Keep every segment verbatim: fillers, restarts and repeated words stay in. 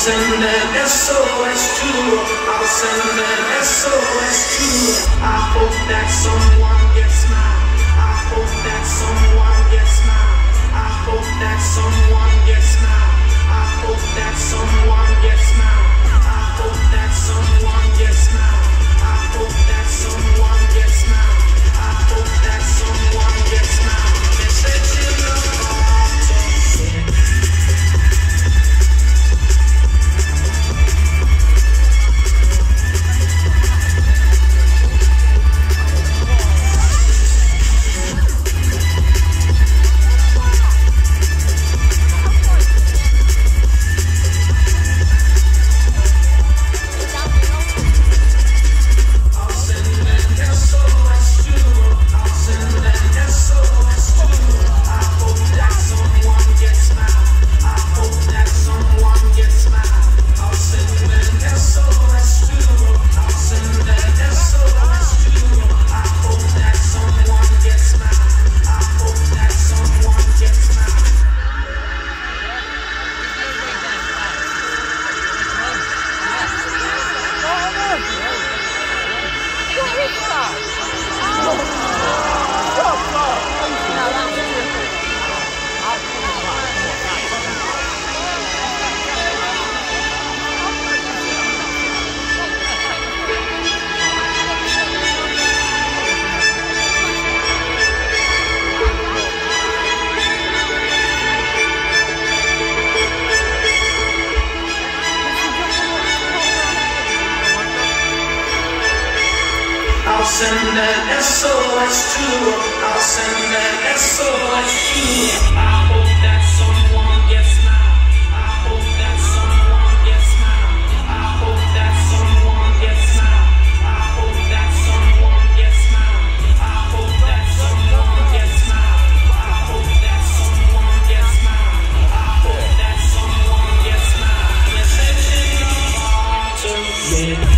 send an S O S to, I'll send an S O S to. I hope that someone gets mine. I hope that someone gets mine. I hope that someone gets mine. I hope that someone gets mine. I hope that someone gets mine. I hope that someone gets mine. I hope that someone gets mine. They said you love alton. I'll send an S O S to, I'll send an S O S to. I hope that someone gets mine. I hope that someone gets mine. I hope that someone gets mine. I hope that someone gets mine. I hope that someone gets mine. I hope that someone gets mine. I hope that someone gets mine. Yes, it's in the alton, yeah.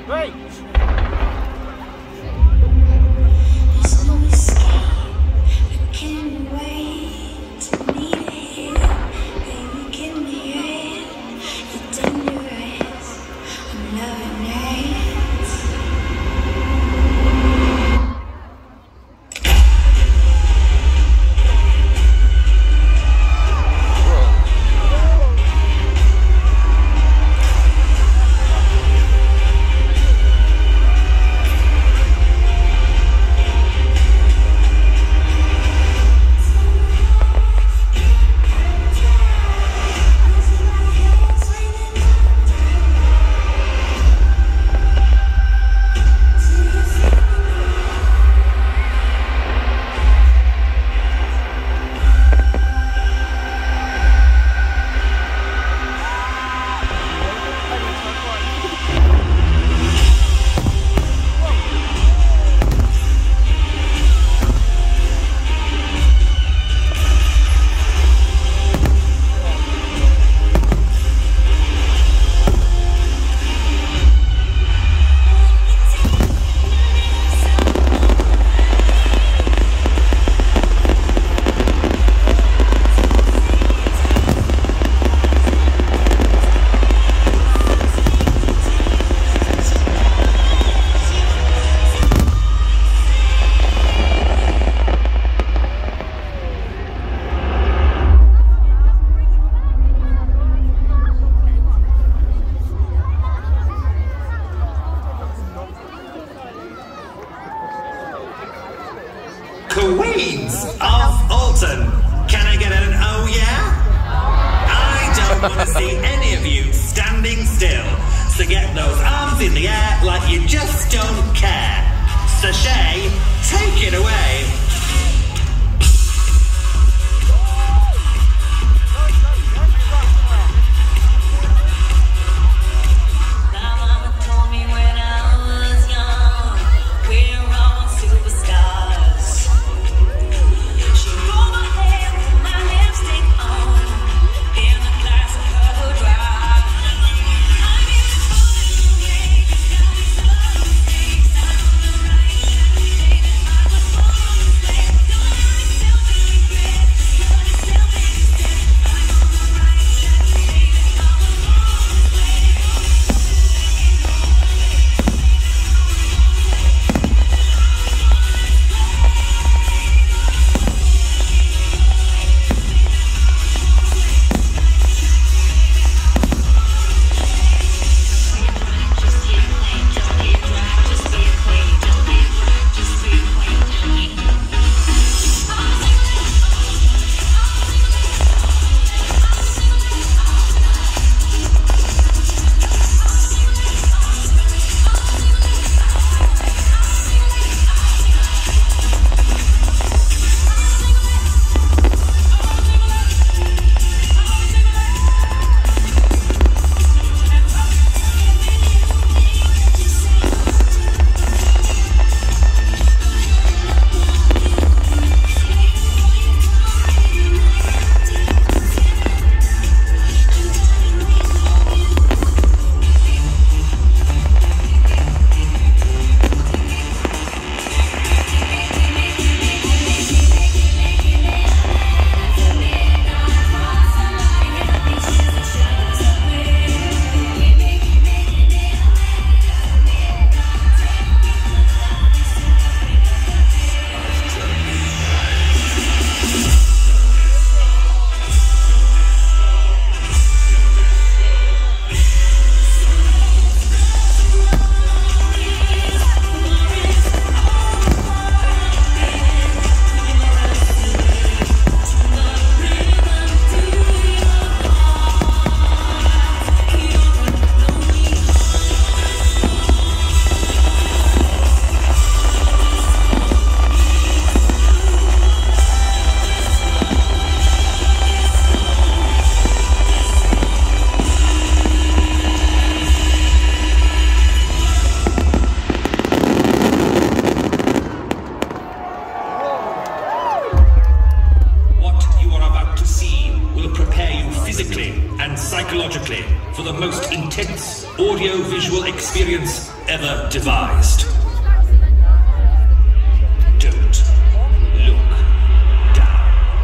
Wait! Queens of Alton. Can I get an oh yeah? I don't want to see any of you standing still. So get those arms in the air like you just don't care. Sachet, take it away. for the most intense audio-visual experience ever devised. Don't look down.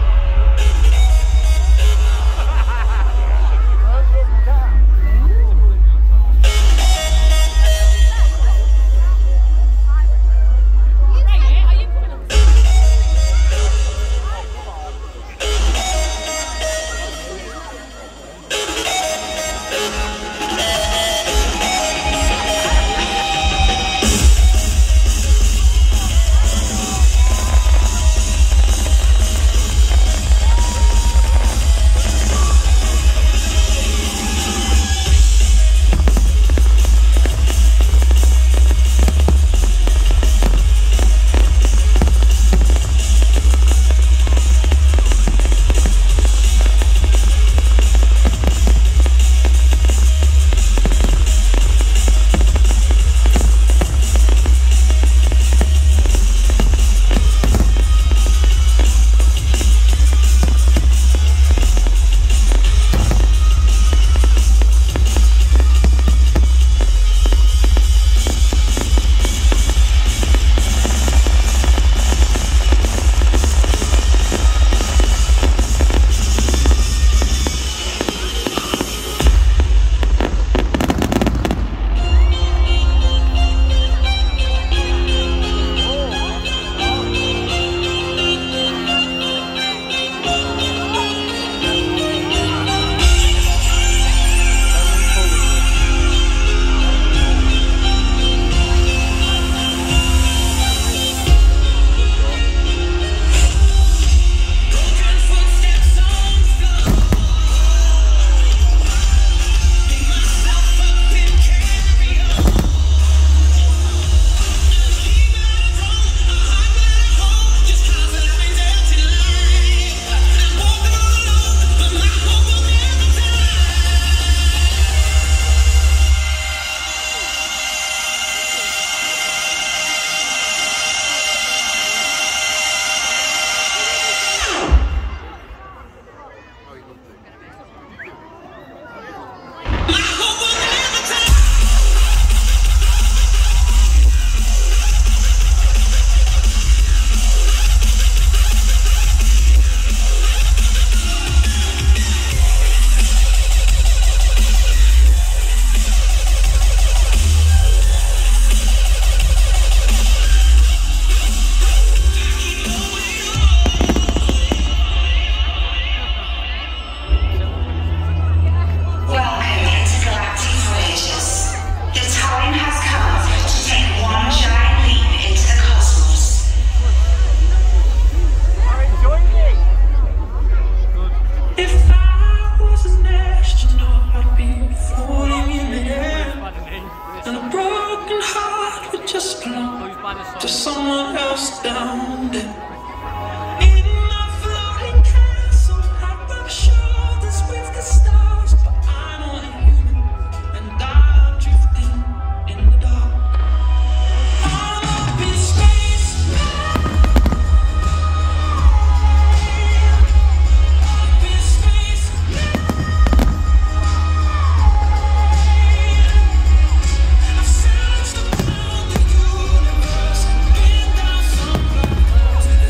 To someone else down there. In my floating castle, I rub shoulders with the stars, but I'm only human, and I'm drifting in the dark. I'm up in space, up in space. I've searched around the universe, been down some black holes.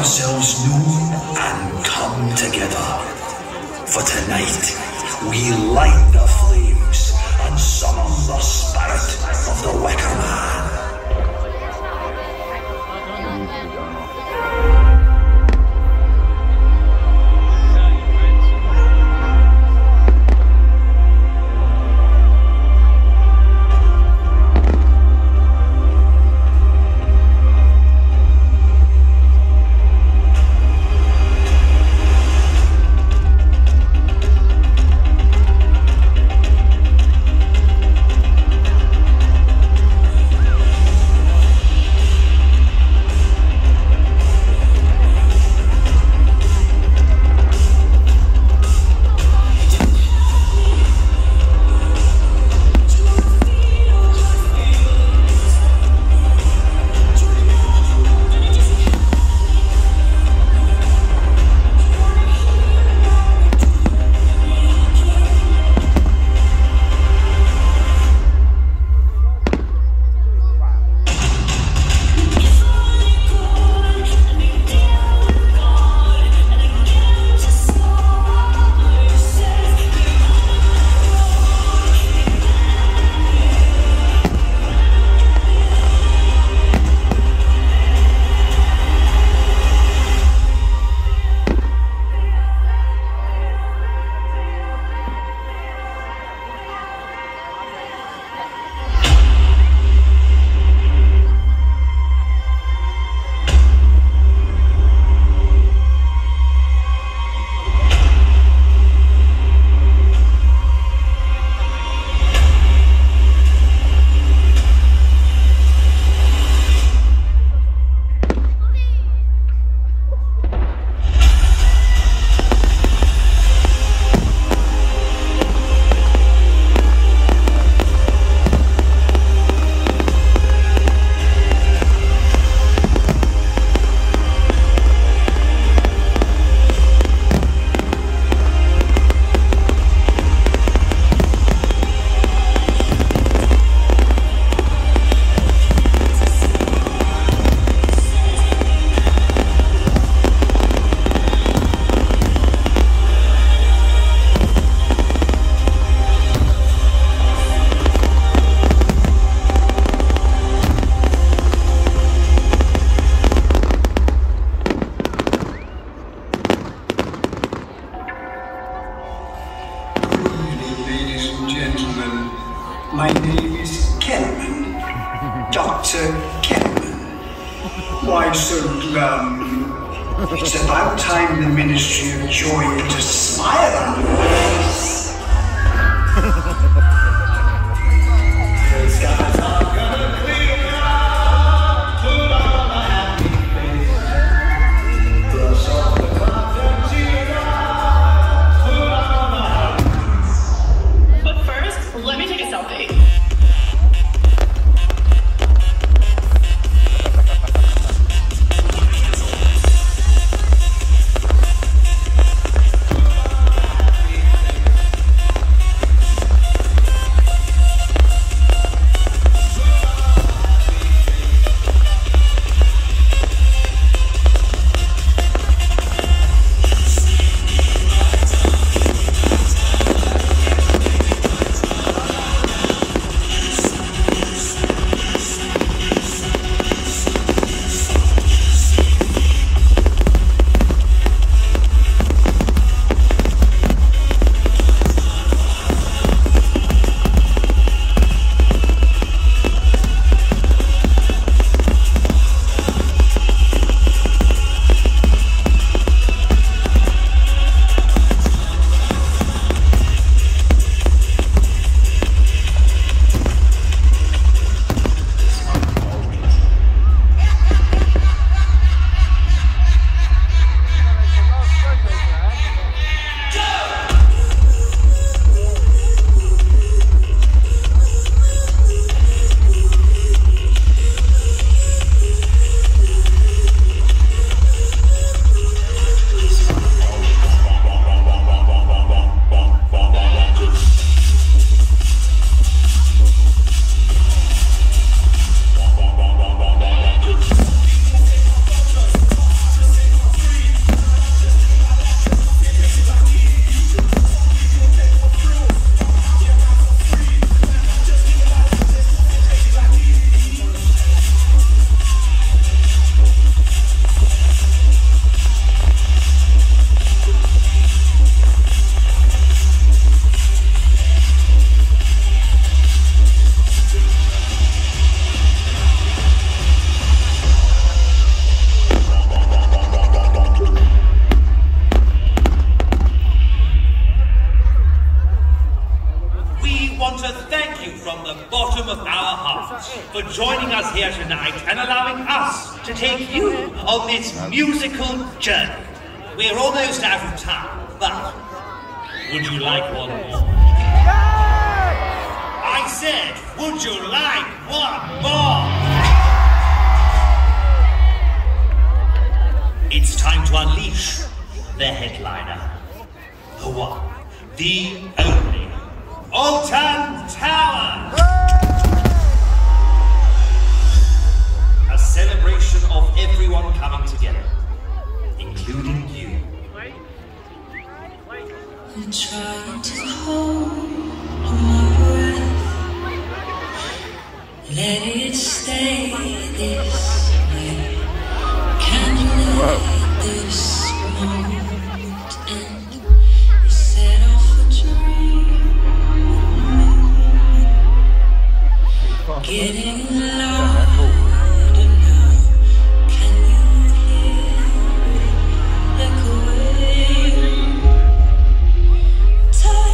yourselves known and come together. For tonight, we light the flames and summon the spirit of the Wicker Man. My name is Kelman, Doctor Kelman. Why so glum? It's about time the Ministry of Joy put a smile on your face. The skies are gonna clear up, put on a happy face. Brush off the clouds and tears, put on a happy face. But first, let me take a selfie. us here tonight and allowing us to take you on this musical journey. We're almost out of time, but would you like one more? I said, would you like one more? It's time to unleash the headliner. The one, the only, Alton Tower! A celebration of everyone coming together, including you. I'm trying to hold my breath, let it stay this way. Can you let this moment end? You set off a dream, getting louder now. Can you hear it echoing? Time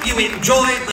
you enjoyed the